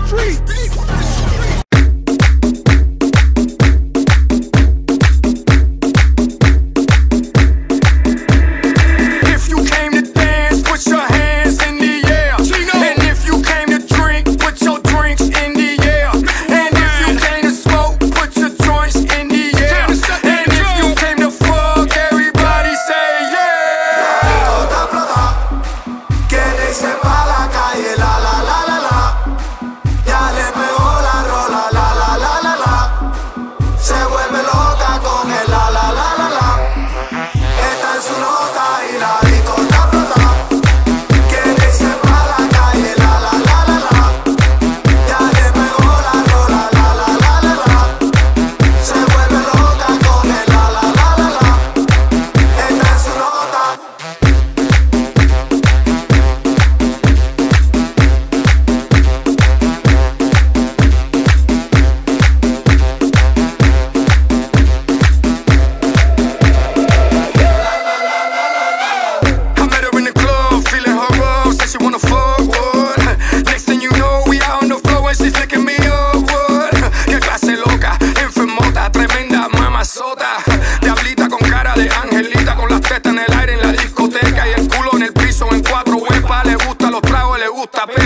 Diablita con cara de angelita, con las tetas en el aire en la discoteca y el culo en el piso en 4 huepas. Le gustan los tragos y le gusta